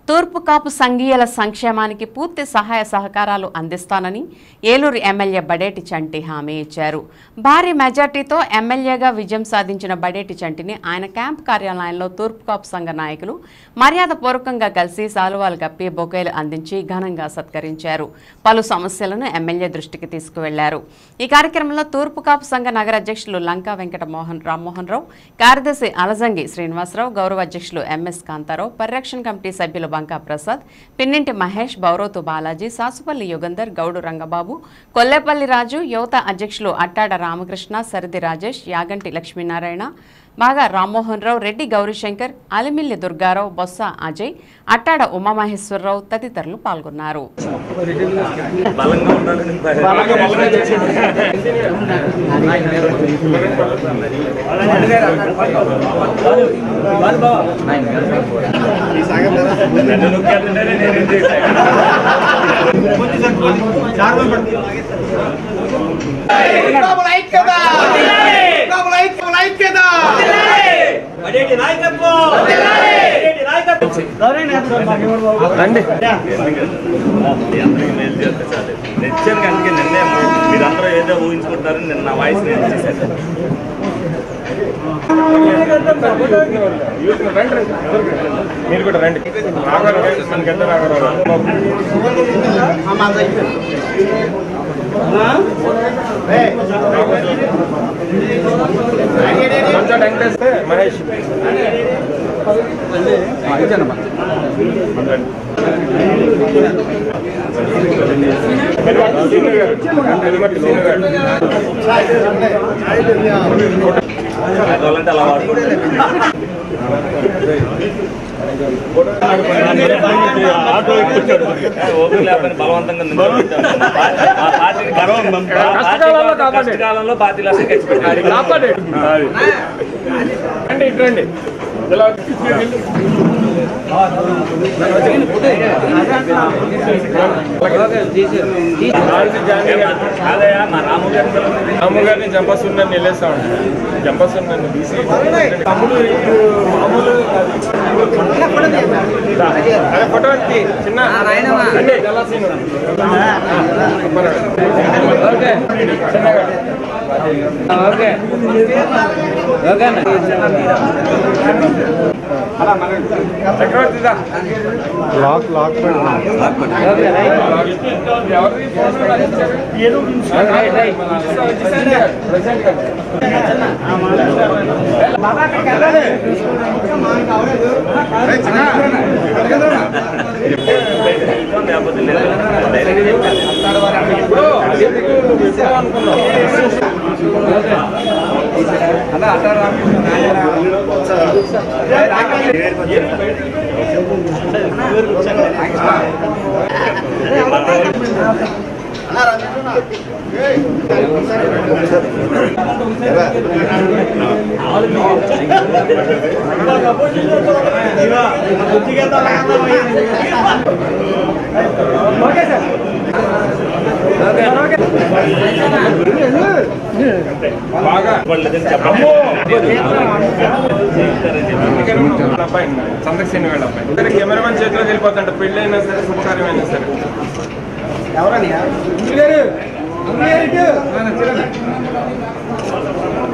తూర్పు కాపు సంఘీయుల సంక్షేమానికి పూర్తి సహాయ సహకారాలు అందిస్తానని ఏలూరు ఎమ్మెల్యే బడేటి చంటి హామీ ఇచ్చారు. భారీ మెజార్టీతో ఎమ్మెల్యేగా విజయం సాధించిన బడేటి చంటిని ఆయన క్యాంప్ కార్యాలయంలో తూర్పు కాపు సంఘ నాయకులు మర్యాదపూర్వకంగా కలిసి సాలువాలు కప్పి బొకేలు అందించి ఘనంగా సత్కరించారు. పలు సమస్యలను ఎమ్మెల్యే దృష్టికి తీసుకువెళ్లారు. ఈ కార్యక్రమంలో తూర్పు కాపు సంఘ నగర అధ్యక్షులు లంకా వెంకట రామ్మోహన్ రావు, కార్యదర్శి అలజంగి శ్రీనివాసరావు, గౌరవ అధ్యక్షులు ఎంఎస్ కాంతారావు, పరిరక్షణ కమిటీ సభ్యులు బంకా ప్రసాద్, పిన్నింటి మహేష్, బౌరోతు బాలాజీ, సాసుపల్లి యుగంధర్, గౌడు రంగబాబు, కొల్లేపల్లి రాజు, యువత అధ్యక్షులు అట్టాడ రామకృష్ణ, సరిది రాజేష్, యాగంటి లక్ష్మీనారాయణ, బాగా రామ్మోహన్ రావు, రెడ్డి గౌరీశంకర్, అలిమిల్లి దుర్గారావు, బొత్స అజయ్, అట్టాడ ఉమామహేశ్వరరావు తదితరులు పాల్గొన్నారు. అందుకే నిన్నే మీరందరూ ఏదో ఊహించుకుంటారని నిన్న నా వాయిస్ నేను ఇచ్చేసాను. మీరు కూడా రండి. మనకెంత వెంకటేస్తే మహేష్ అలా వాడుకుంటే ఓపిక లేకపోతే బలవంతంగా కష్టకాలంలో పార్టీలు అసలు ఖర్చు పెట్టారు. ఇట్రండి మా రాము గారిని జంపసున్నాను వెళ్ళేస్తా ఉంటాను. జంపసున్నాను బీసీ తమ్ముడు మామూలు అదే ఫోటో చిన్న ఓకే చక్రవర్తిదా సందర్శన వెళ్ళ అబ్బాయి కెమెరామెన్ చేతిలో వెళ్ళిపోతుంట. పెళ్ళైనా సరే శుభకార్యమైనా సరే ఎవరని